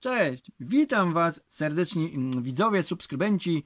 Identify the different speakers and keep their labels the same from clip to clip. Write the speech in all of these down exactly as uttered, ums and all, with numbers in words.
Speaker 1: Cześć, witam Was serdecznie, widzowie, subskrybenci.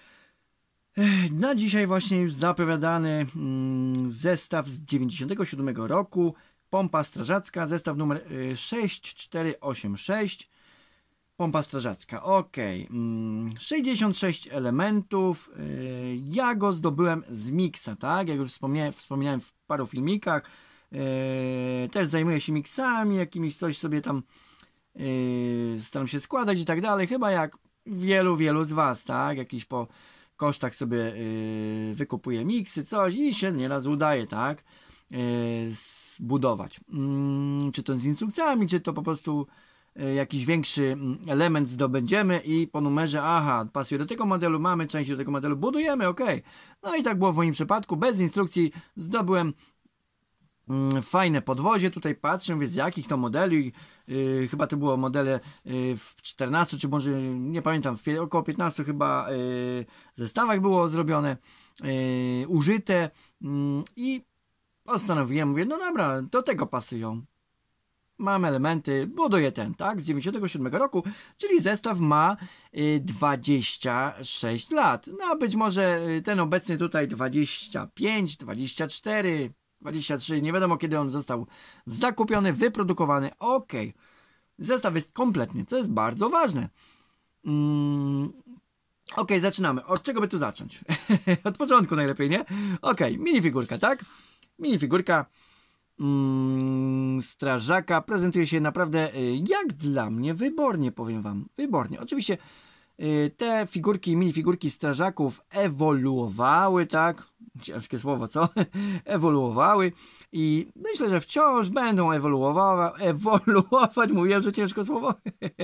Speaker 1: Na dzisiaj właśnie już zapowiadany zestaw z dziewięćdziesiątego siódmego roku. Pompa strażacka, zestaw numer sześć cztery osiem sześć. Pompa strażacka, ok. sześćdziesiąt sześć elementów. Ja go zdobyłem z miksa, tak? Jak już wspomniałem, wspominałem w paru filmikach. Też zajmuję się miksami, jakimiś coś sobie tam Yy, staram się składać i tak dalej, chyba jak wielu, wielu z Was, tak, jakiś po kosztach sobie yy, wykupuję miksy, coś i się nieraz udaje, tak, yy, zbudować, yy, czy to z instrukcjami, czy to po prostu yy, jakiś większy element zdobędziemy i po numerze, aha, pasuje do tego modelu, mamy część do tego modelu, budujemy, ok, no i tak było w moim przypadku, bez instrukcji zdobyłem fajne podwozie, tutaj patrzę, więc z jakich to modeli, yy, chyba to było modele yy, w czternastu, czy może nie pamiętam, w około piętnastu chyba yy, zestawach było zrobione, yy, użyte yy, i postanowiłem, mówię, no dobra, do tego pasują. Mam elementy, buduję ten, tak, z dziewięćdziesiątego siódmego roku, czyli zestaw ma y, dwadzieścia sześć lat. No być może y, ten obecny tutaj dwadzieścia pięć, dwadzieścia cztery, dwadzieścia trzy, nie wiadomo kiedy on został zakupiony, wyprodukowany. Ok, zestaw jest kompletny, co jest bardzo ważne. Mm. Ok, zaczynamy. Od czego by tu zacząć? Od początku najlepiej, nie? Ok, minifigurka, tak? Minifigurka mm, strażaka prezentuje się naprawdę, y, jak dla mnie, wybornie, powiem Wam. Wybornie. Oczywiście y, te figurki, minifigurki strażaków ewoluowały, tak? Ciężkie słowo, co? Ewoluowały i myślę, że wciąż będą ewoluowa ewoluować. Mówiłem, że ciężkie słowo.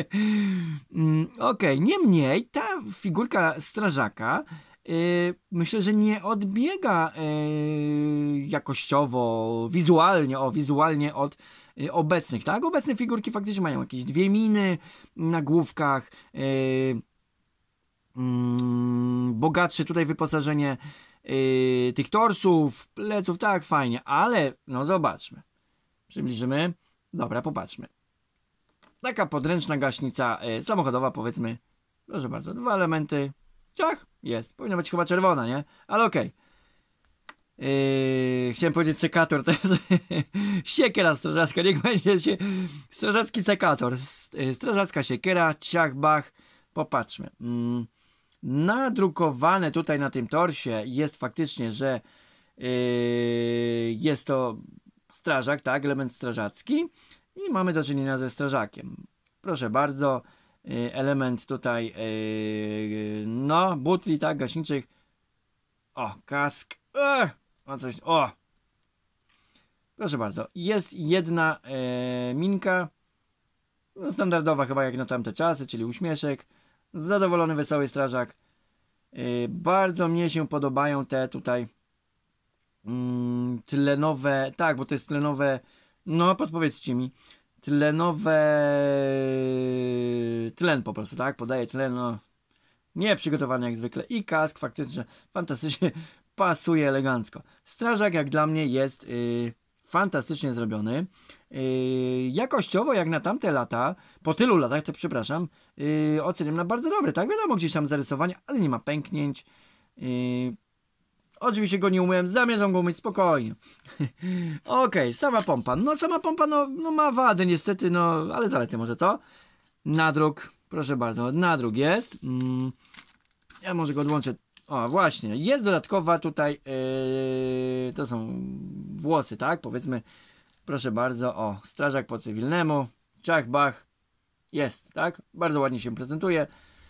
Speaker 1: Ok, niemniej ta figurka strażaka yy, myślę, że nie odbiega yy, jakościowo, wizualnie, o, wizualnie od yy, obecnych, tak? Obecne figurki faktycznie mają jakieś dwie miny na główkach, yy, yy, bogatsze tutaj wyposażenie Yy, tych torsów, pleców, tak, fajnie, ale no zobaczmy, przybliżymy, dobra, popatrzmy, taka podręczna gaśnica yy, samochodowa, powiedzmy, proszę bardzo, dwa elementy, ciach, jest, powinna być chyba czerwona, nie, ale okej, okay. yy, chciałem powiedzieć sekator, to jest siekiera strażacka, niech będzie się strażacki sekator, strażacka siekiera, ciach, bach, popatrzmy, yy. Nadrukowane tutaj na tym torsie jest faktycznie, że yy, jest to strażak, tak, element strażacki i mamy do czynienia ze strażakiem. Proszę bardzo, yy, element tutaj, yy, no, butli, tak, gaśniczych. O, kask. Ech, o coś, o. Proszę bardzo, jest jedna yy, minka, no, standardowa chyba jak na tamte czasy, czyli uśmieszek. Zadowolony, wesoły strażak. Yy, bardzo mnie się podobają te tutaj yy, tlenowe, tak, bo to jest tlenowe, no podpowiedzcie mi, tlenowe, tlen po prostu, tak, podaje tlen, no, nie przygotowany jak zwykle i kask faktycznie, fantastycznie pasuje elegancko. Strażak jak dla mnie jest yy, fantastycznie zrobiony. Yy, jakościowo jak na tamte lata, po tylu latach, to przepraszam, yy, oceniam na bardzo dobry, tak? Wiadomo, gdzieś tam zarysowanie, ale nie ma pęknięć. Yy, oczywiście go nie umyłem, zamierzam go umyć spokojnie. Ok, sama pompa. No sama pompa no, no ma wady niestety, no ale zalety może, co? Nadruk, proszę bardzo, nadruk jest. Yy, ja może go odłączę. O, właśnie, jest dodatkowa tutaj, yy, to są włosy, tak? Powiedzmy, proszę bardzo, o, strażak po cywilnemu, ciach, bach, jest, tak? Bardzo ładnie się prezentuje.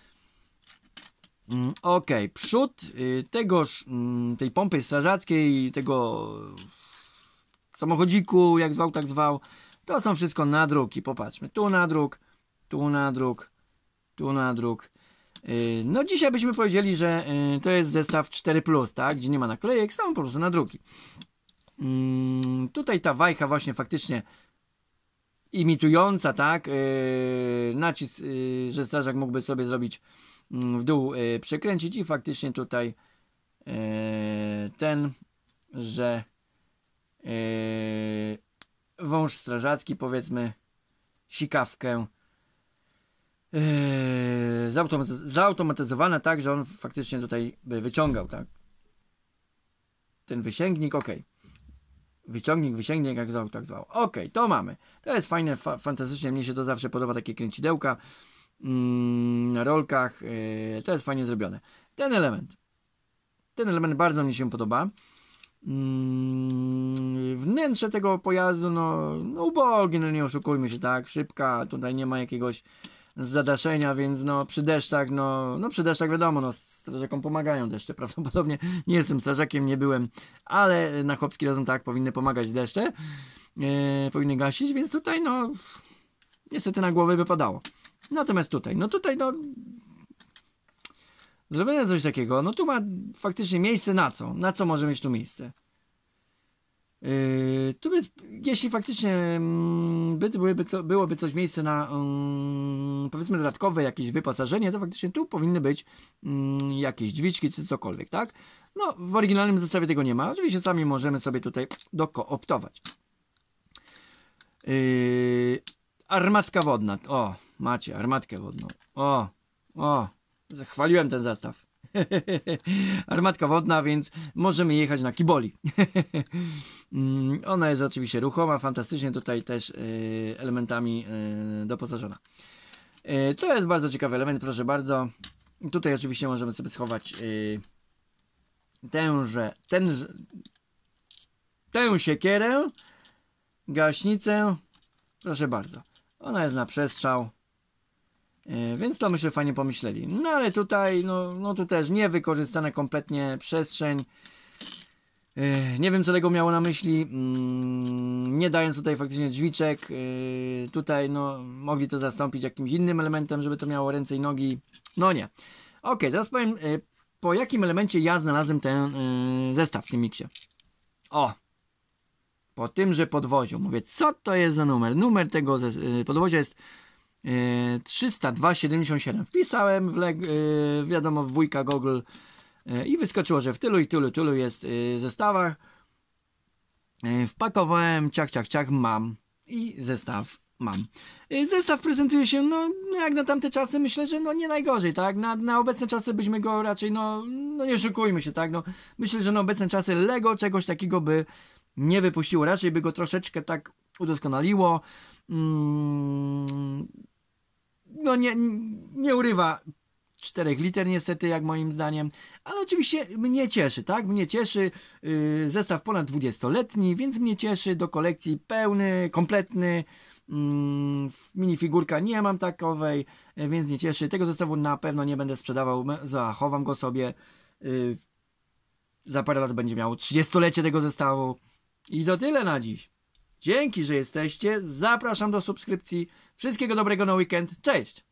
Speaker 1: Mm, ok, przód y, tegoż, y, tej pompy strażackiej, tego samochodziku, jak zwał, tak zwał, to są wszystko nadruki, popatrzmy, tu nadruk, tu nadruk, tu nadruk. No dzisiaj byśmy powiedzieli, że to jest zestaw cztery plus, tak? Gdzie nie ma naklejek, są po prostu nadruki. Hmm, tutaj ta wajcha właśnie faktycznie imitująca, tak? Yy, nacisk, yy, że strażak mógłby sobie zrobić yy, w dół, yy, przekręcić i faktycznie tutaj yy, ten, że yy, wąż strażacki, powiedzmy, sikawkę Yy, zautom zautomatyzowane tak, że on faktycznie tutaj by wyciągał, tak? Ten wysięgnik, ok. Wyciągnik, wysięgnik, jak zwał, tak zwał. Ok, to mamy. To jest fajne, fa fantastycznie. Mnie się to zawsze podoba, takie kręcidełka mm, na rolkach. Yy, to jest fajnie zrobione. Ten element. Ten element bardzo mi się podoba. Yy, wnętrze tego pojazdu, no, no ubogie, no nie oszukujmy się, tak? Szybka, tutaj nie ma jakiegoś zadaszenia, więc no przy deszczach, no, no przy deszczach wiadomo, no strażakom pomagają deszcze, prawdopodobnie nie jestem strażakiem, nie byłem, ale na chłopski rozum tak, powinny pomagać deszcze, yy, powinny gasić, więc tutaj no niestety na głowę by padało. Natomiast tutaj, no tutaj no zrobione coś takiego, no tu ma faktycznie miejsce na co? Na co może mieć tu miejsce? Yy, tu by, jeśli faktycznie mm, by, byłyby co, byłoby coś miejsce na mm, powiedzmy dodatkowe jakieś wyposażenie, to faktycznie tu powinny być mm, jakieś drzwiczki czy cokolwiek, tak? No w oryginalnym zestawie tego nie ma, oczywiście sami możemy sobie tutaj dokooptować. Yy, armatka wodna, o macie armatkę wodną, o, o, zachwaliłem ten zestaw. Armatka wodna, więc możemy jechać na kiboli. Ona jest oczywiście ruchoma, fantastycznie tutaj też y, elementami y, doposażona. Y, to jest bardzo ciekawy element, proszę bardzo. Tutaj oczywiście możemy sobie schować y, tęże, tenże, tę siekierę, gaśnicę. Proszę bardzo. Ona jest na przestrzał. Yy, więc to myślę fajnie pomyśleli. No ale tutaj, no, no tu też niewykorzystana kompletnie przestrzeń. Yy, nie wiem co tego miało na myśli. Yy, nie dając tutaj faktycznie drzwiczek. Yy, tutaj no mogli to zastąpić jakimś innym elementem, żeby to miało ręce i nogi. No nie. Ok, teraz powiem yy, po jakim elemencie ja znalazłem ten yy, zestaw w tym miksie. O! Po tymże podwoziu. Mówię, co to jest za numer? Numer tego yy, podwozia jest trzysta dwa siedemdziesiąt siedem. Wpisałem w, w wiadomo w wujka Google i wyskoczyło, że w tylu i tylu, tylu jest zestawach. Wpakowałem, ciach, ciach, ciach, mam i zestaw mam. Zestaw prezentuje się, no jak na tamte czasy, myślę, że no nie najgorzej, tak? Na, na obecne czasy byśmy go raczej, no, no nie oszukujmy się, tak? No, myślę, że na obecne czasy Lego czegoś takiego by nie wypuściło. Raczej by go troszeczkę tak udoskonaliło. Mm, no nie, nie urywa czterech liter niestety, jak moim zdaniem, ale oczywiście mnie cieszy, tak? Mnie cieszy yy, zestaw ponad dwudziestoletni, więc mnie cieszy, do kolekcji pełny, kompletny. Yy, minifigurka nie mam takowej, yy, więc mnie cieszy. Tego zestawu na pewno nie będę sprzedawał, zachowam go sobie. Yy, za parę lat będzie miało trzydziestolecie tego zestawu. I to tyle na dziś. Dzięki, że jesteście. Zapraszam do subskrypcji. Wszystkiego dobrego na weekend. Cześć!